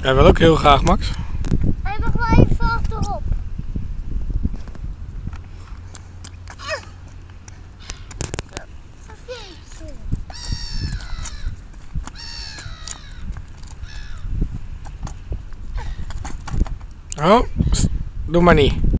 Jij wil ook heel graag, Max. Hij mag wel even achterop. Oh, doe maar niet.